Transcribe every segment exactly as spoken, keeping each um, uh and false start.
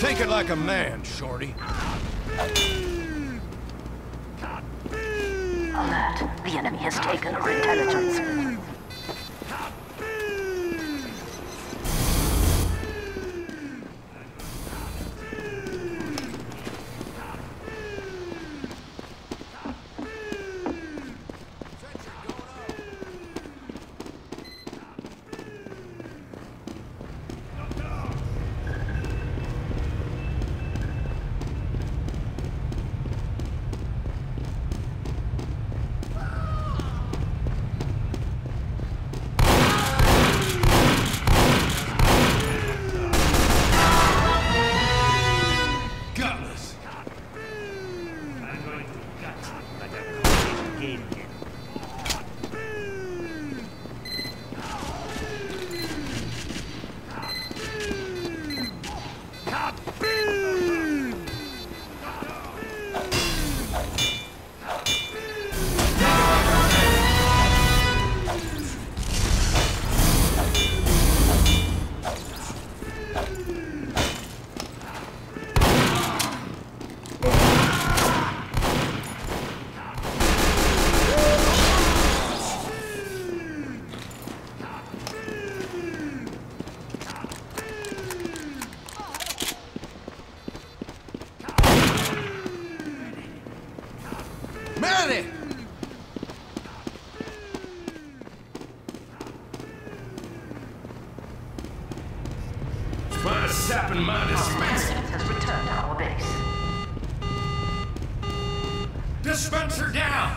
Take it like a man, Shorty. Alert. The enemy has taken our intelligence. Sapping my dispenser has returned to our base. Dispenser down!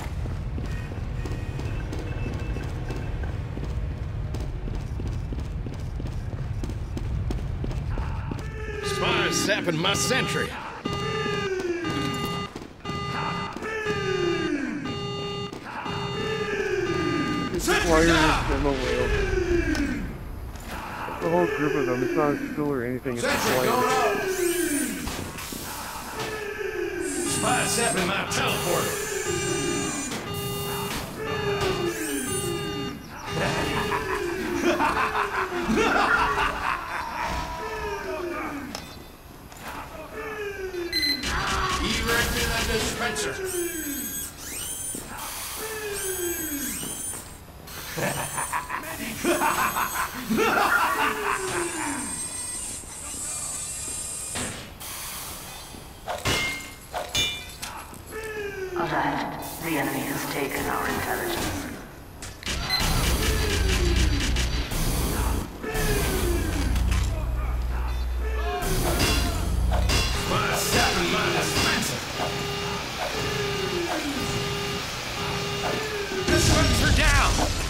Spy sapping my sentry. Flyers demo whale. The whole group of them. It's not a school or anything. It's a flyers. Spy sapping my teleporter. Erecting a dispenser. Alert. The enemy has taken our intelligence. Spy sapping my dispenser. Dispenser down!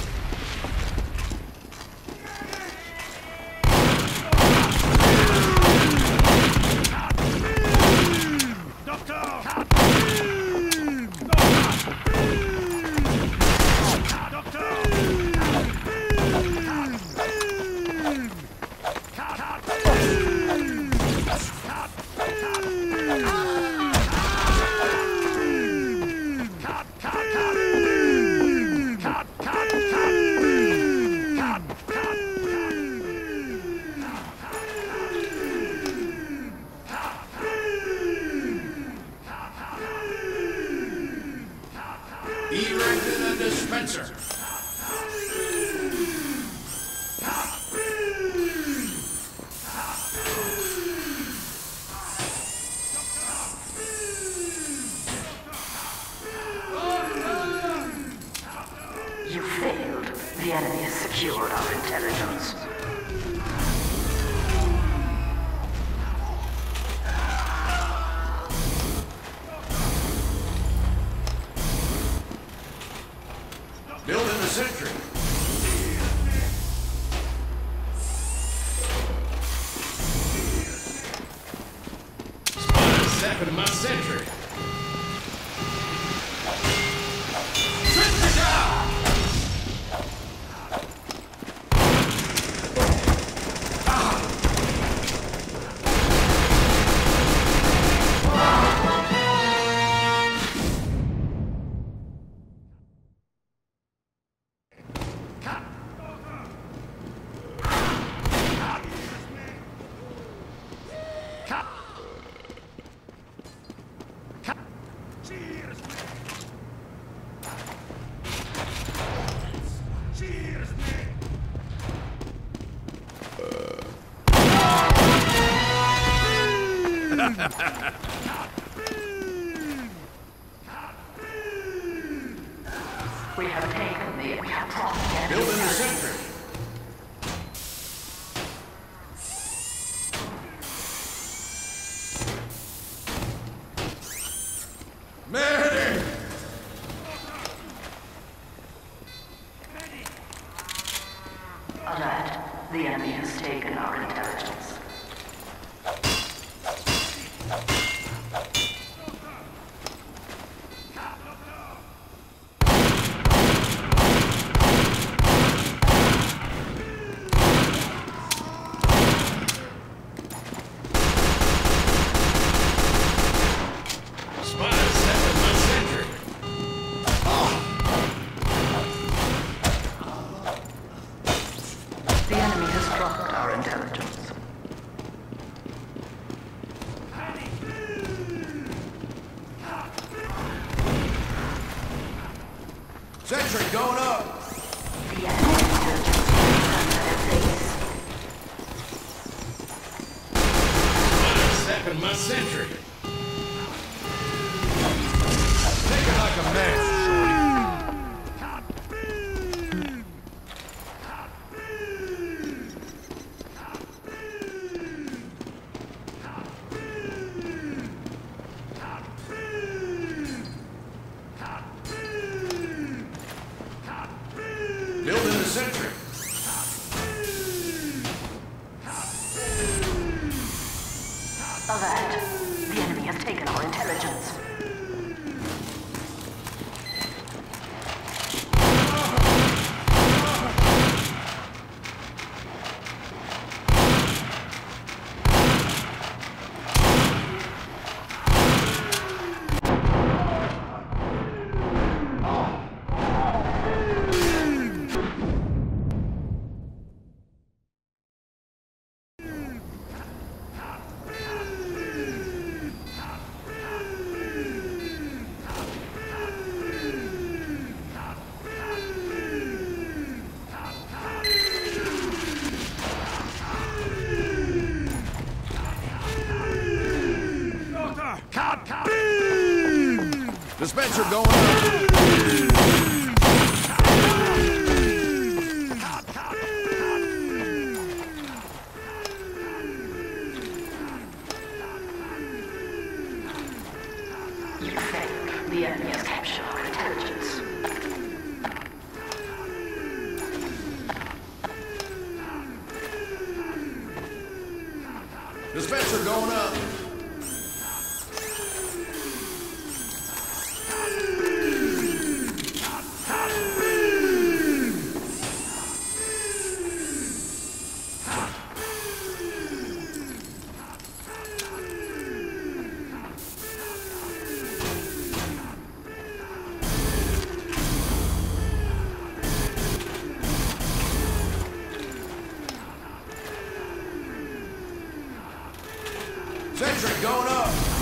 Erecting a dispenser. You failed. The enemy has secured our intelligence. Building the sentry. Spy sapping my sentry. Sentry down! We have taken the catastrophe. Building the sentry. Medic! Alert. The enemy has taken our intelligence. Spy set with my sentry. The enemy has dropped our intelligence. Sentry going up. The enemy intelligence is at base. Spy set with my sentry. Take it like a man, shorty. Building the sentry. Alert. The enemy has taken our intelligence. Dispenser going up. You failed. The enemy has captured our intelligence. Dispenser going up. Sentry going up.